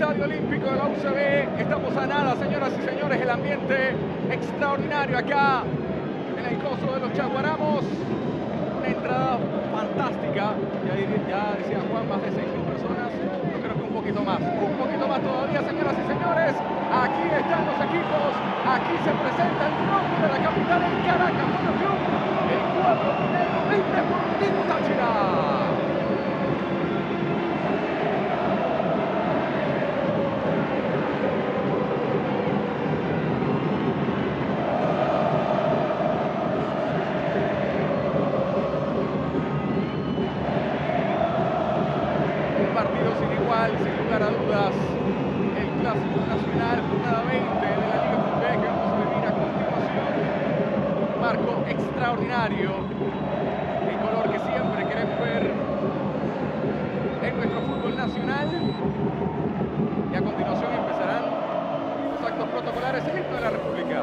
Estadio Olímpico de la UCB. Estamos a nada, señoras y señores, el ambiente extraordinario acá en el coso de los Chaguaramos. Una entrada fantástica, ya decía Juan, más de 6.000 personas. Yo creo que un poquito más todavía, señoras y señores. Aquí están los equipos, aquí se presenta el nombre de la capital, el Caracas Fútbol Club, el cuadro minero del Deportivo Táchira. Sin lugar a dudas, el Clásico Nacional, jornada 20 de la Liga Fútbol que vamos a vivir a continuación. Un marco extraordinario, el color que siempre queremos ver en nuestro fútbol nacional. Y a continuación empezarán los actos protocolares, el himno de la República.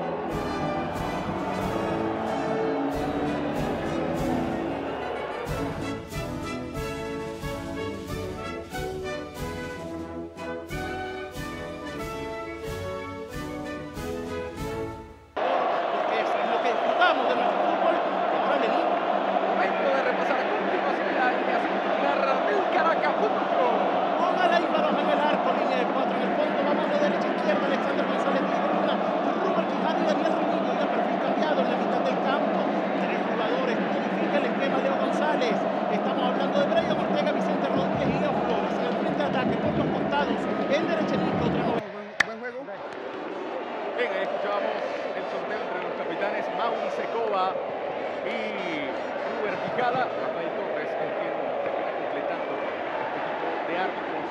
Bien, ahí escuchábamos el sorteo entre los capitanes Mauri Secova y Ruber Quijada. Rafael Torres es quien termina completando este equipo de árbitros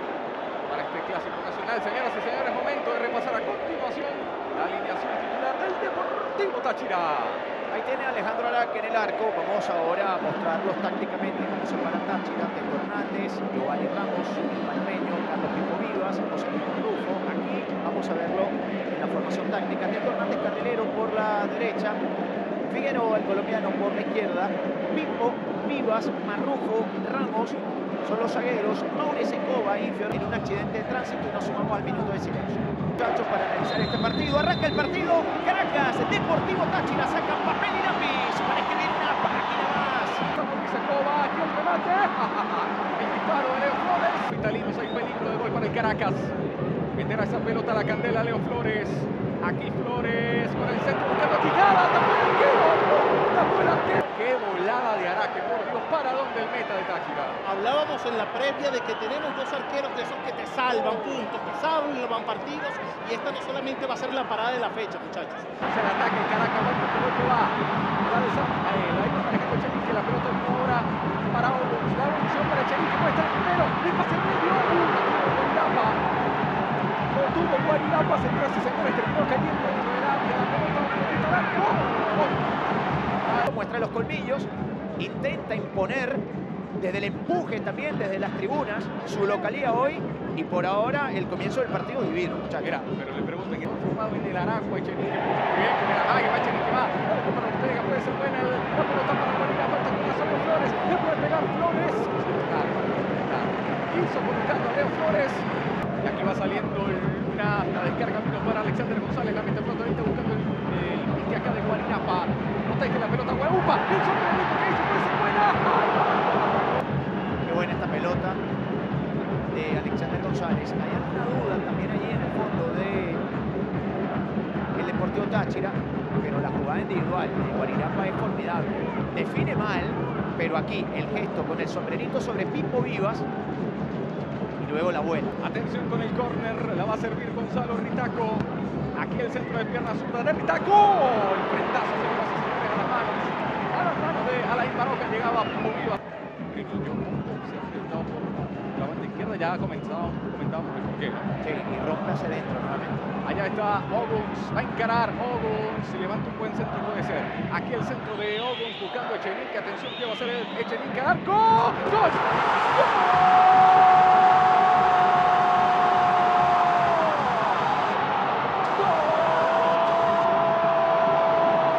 para este Clásico Nacional. Señoras y señores, momento de repasar a continuación la alineación titular del Deportivo Táchira. Ahí tiene Alejandro Araque en el arco. Vamos ahora a mostrarlos tácticamente cómo se para Táchira. Teco Hernández, Giovanni Ramos, el panameño, Carlos Pipo Vivas, José Luis Rufo. Aquí vamos a verlo en la formación táctica. Teco Hernández, carrilero por la derecha. Figueroa, el colombiano, por la izquierda. Pipo, Vivas, Marrujo, Ramos son los zagueros. Mauri Secova y Fiore en un accidente de tránsito y nos sumamos al minuto de silencio. Muchachos, para analizar este partido, arranca el partido. Caracas, Deportivo Táchira, sacan papel y lápiz para escribir una página más. Mauri Secova, aquí el remate. El disparo de Leo Flores. Vitalinos, hay peligro de gol para el Caracas. Meterá esa pelota a la candela Leo Flores. Aquí Flores con el centro buscando a Quijada. Tapó el arquero. Tapó el arquero. Qué volada de Araque, por Dios, para dónde el meta de Táchira. Hablábamos en la previa de que tenemos dos arqueros de esos que te salvan puntos, que salvan partidos, y esta no solamente va a ser la parada de la fecha, muchachos. Se el ataque, el Caracas, vuelta, pelota va. La iba manejando Echenique, la pelota ahora para Ogos. La evolución para Echenique, puede estar el primero. El pase en medio, Guarirapa. No tuvo Guarirapa, señoras y señores, terminó cayendo dentro del área. La pelota va a muestra los colmillos, intenta imponer desde el empuje también, desde las tribunas, su localía hoy, y por ahora el comienzo del partido divino, muchachos. Mira, pero le preguntan que no formado en el Aragua, Echenique, muy bien, que mira, que va Echenique, va, para Ortega, puede ser buena, la pelota para Guarirapa, falta con las Flores, le puede pegar Flores, hizo colocando a Leo Flores, y aquí va saliendo una descarga para Alexander González, la mete pronto ahorita buscando el pite acá de Guarirapa. Que la pelota Guarupa, el sombrerito que hizo puede ser buena. Qué buena esta pelota de Alexander González. Hay alguna duda también allí en el fondo de el Deportivo Táchira, pero la jugada individual de Guarirapa es formidable. Define mal, pero aquí el gesto con el sombrerito sobre Pipo Vivas y luego la vuela. Atención con el córner, la va a servir Gonzalo Ritaco. Aquí el centro de pierna zurda de Ritaco. El frentazo, señoras y señores, a las manos de Alain Baroca llegaba Pipo Vivas. Se enfrentó por la banda izquierda, ya comentábamos el porqué. Sí, y rompe hacia adentro nuevamente. Allá está Oguns, va a encarar Oguns, si levanta un buen centro puede ser. Aquí el centro de Oguns buscando a Echenique, atención que va a hacer Echenique, arco, ¡gol!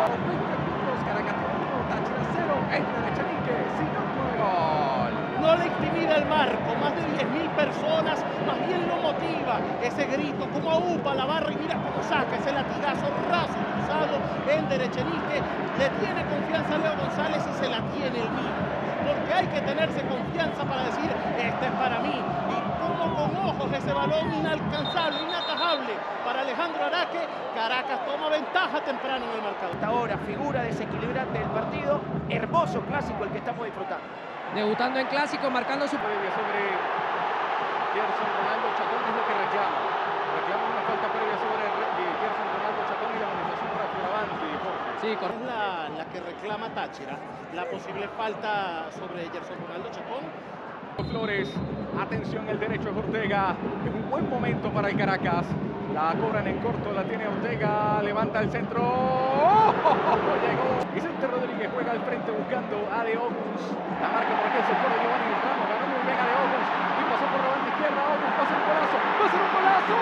No le intimida el marco, más de 10.000 personas, más bien lo motiva ese grito, como aupa la barra y mira cómo saca ese latigazo raso cruzado en derechenique, le tiene confianza a Leo González y se la tiene el mismo, porque hay que tenerse confianza para decir, este es para mí, y como con ojos ese balón inalcanzable, inatajable para Alejandro Araque, Caracas toma ventaja temprano en el marcador. Hasta ahora, figura desequilibrante del partido, hermoso clásico el que estamos disfrutando. Debutando en clásico, marcando su... Previa sobre Gerson Ronaldo Chacón es lo que reclama. Reclama una falta previa sobre Gerson Ronaldo Chacón y la amonestación para Fioravanti. Sí, Es la que reclama Táchira, la posible falta sobre Gerson Ronaldo Chacón. Flores, atención, el derecho es Ortega. Es un buen momento para el Caracas. La cobran en corto, la tiene Ortega, levanta el centro. ¡Oh! Llegó. Vicente Rodríguez juega al frente buscando a De Ogus. La marca por aquel sector de Giovanni Ramos. Ganó muy bien a De Ogus. Y pasó por la banda izquierda. Ogus va a ser un golazo. Va a ser un golazo.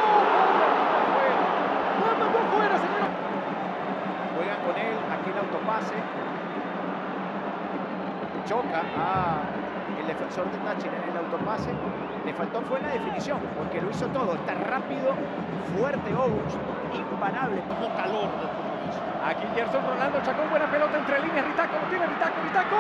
¡No, mandó fuera, señor! Juegan con él, aquí el autopase. Choca a el defensor de Táchira en el autopase. Le faltó fue la definición, porque lo hizo todo. Está rápido, fuerte Ogus, imparable. Como calor del compromiso. Aquí Gerson Ronaldo Chacón, buena pelota entre líneas. Ritaco, lo tiene Ritaco, Ritaco.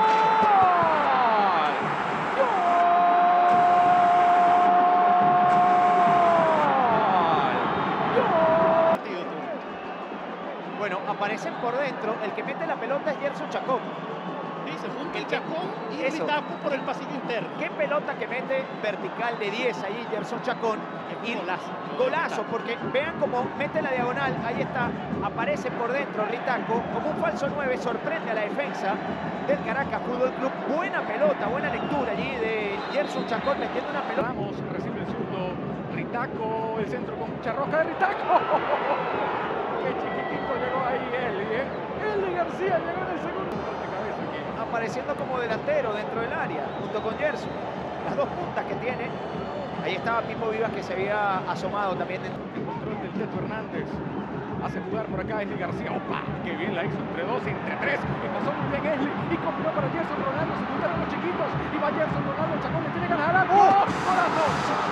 Bueno, aparecen por dentro. El que mete la pelota es Gerson Chacón. Dice, junto el Chacón y Eso. Ritaco por el pasillo interno. Qué pelota que mete vertical de 10 ahí Gerson Chacón. Y golazo. Golazo, porque vean cómo mete la diagonal. Ahí está, aparece por dentro Ritaco. Como un falso 9, sorprende a la defensa del Caracas Fútbol Club. Buena pelota, buena lectura allí de Gerson Chacón metiendo una pelota. Ramos recibe el zurdo. Ritaco, el centro con mucha roca de Ritaco. Qué chiquitito llegó ahí Eli García llegó en el segundo. De cabeza aquí. Apareciendo como delantero dentro del área, junto con Gerson. Las dos puntas que tiene. Ahí estaba Pipo Vivas, que se había asomado también. El control del Teto Hernández. Hace jugar por acá Esli García. ¡Opa! ¡Qué bien la hizo! Entre dos, entre tres. Y pasó muy bien Esli. Y copió para Gerson Ronaldo. Se juntaron los chiquitos. Y va Gerson Ronaldo. Chacón le tiene ganas al arco. ¡Oh! ¡Golazo!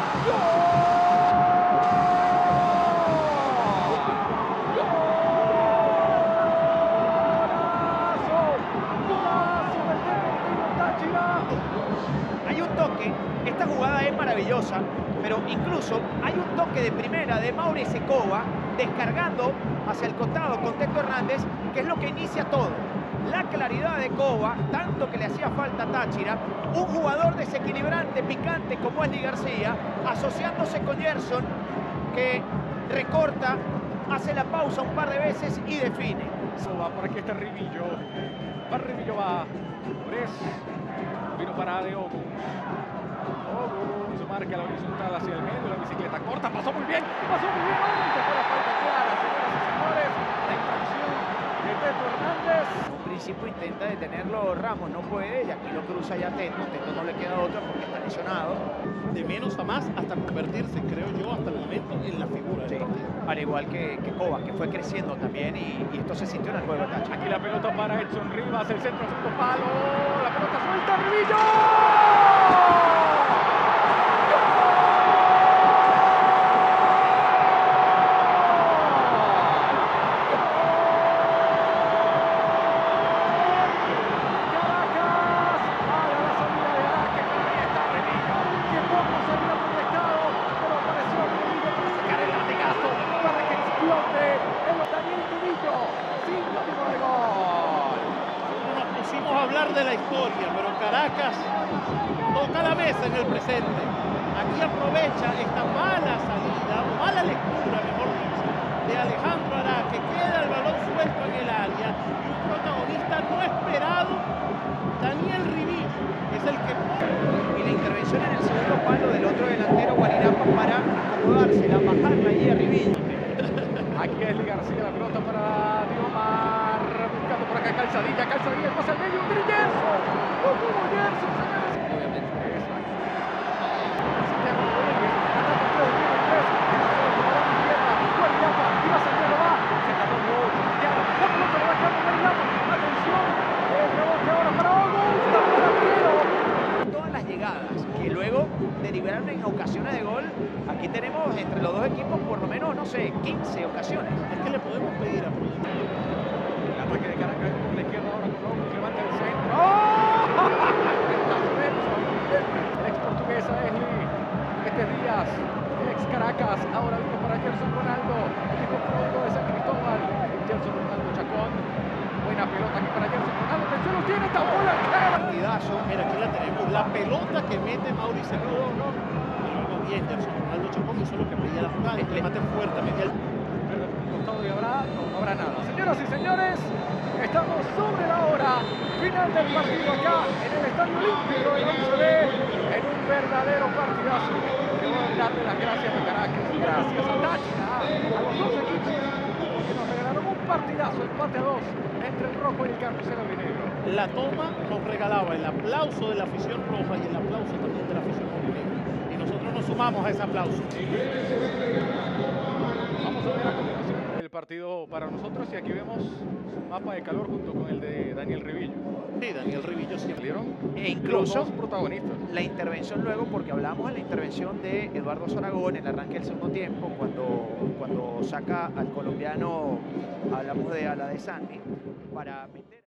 Hay un toque, esta jugada es maravillosa, pero incluso hay un toque de primera de Mauricio Cova descargando hacia el costado con Teto Hernández, que es lo que inicia todo. La claridad de Cova, tanto que le hacía falta a Táchira, un jugador desequilibrante, picante como Esli García, asociándose con Gerson, que recorta, hace la pausa un par de veces y define. Va por aquí está Rivillo. Para Rivillo va. Flores. Vino para De Ogus. Ogus marca la horizontal hacia el medio. La bicicleta corta. Pasó muy bien. Pasó muy bien. Ogus. Fue la falta clara, señoras y señores. La infracción de Teto Hernández. En un principio intenta detenerlo Ramos, no puede, y aquí lo cruza ya Teto. Teto no le queda otra porque está lesionado. De menos a más hasta convertirse, creo yo, hasta el momento en la figura Sí, del partido. al igual que Cova, que fue creciendo también y esto se sintió en el juego de Táchira. Aquí la pelota para Edson Rivas. El centro, segundo palo. La pelota suelta. Rivillo. De la historia, pero Caracas toca la mesa en el presente. Aquí aprovecha esta mala salida, o mala lectura, mejor dicho, de Alejandro Araque. Queda el balón suelto en el área y un protagonista no esperado, Daniel Rivillo, es el que... Y la intervención en el segundo palo del otro delantero, Guarirapa, para acomodársela, bajarla allí a Rivillo. Aquí es Esli García, la pelota para Diomar, buscando por acá Calzadilla, el pase al medio, ¡Gerson! ¡No tuvo Gerson, señores! Obviamente. Santiago Rodríguez, ataca 3, Guarirapa, y va Santiago, va, se tardó mucho, Santiago, la pelota lo va a quedar con Guarirapa, atención, el rebote ahora para Ogus, tapó el arquero. Todas las llegadas derivaron en ocasiones de gol. Aquí tenemos entre los dos equipos por lo menos, no sé, 15 ocasiones. Es que le podemos pedir a producción. El ataque de Caracas por la izquierda ahora con López, levanta el centro. ¡Oh! El ex portuguesa Esli, este Díaz, el ex Caracas, ahora vino para Gerson Ronaldo, el hijo pródigo de San Cristóbal, Gerson Ronaldo Chacón. Buena pelota aquí para Gerson Ronaldo, atención, lo tiene, tapó la cara. Partidazo. Mira, aquí la tenemos. La pelota que mete Mauricio Cerrudo. Y luego bien, Gerson Ronaldo Chacón hizo lo que pedía la jugada. Le mate fuerte, metía el... Costado y no habrá nada. Señoras y señores, estamos sobre la hora final del partido acá en el Estadio Olímpico de 11B, en un verdadero partidazo. Debo darle las gracias a Caracas, gracias a Táchira, a los dos equipos que nos regalaron un partidazo, empate a 2 entre el rojo y el carnicero vinegro. La toma nos regalaba el aplauso de la afición roja y el aplauso también de la afición negra. Y nosotros nos sumamos a ese aplauso. Vamos a ver a continuación el partido para nosotros y aquí vemos un mapa de calor junto con el de Daniel Rivillo. Sí, Daniel Rivillo siempre. Salieron E incluso los dos protagonistas. la intervención luego, porque hablamos de la intervención de Eduardo Zaragón en el arranque del segundo tiempo, cuando saca al colombiano, hablamos de Ala de Sandy, para meter...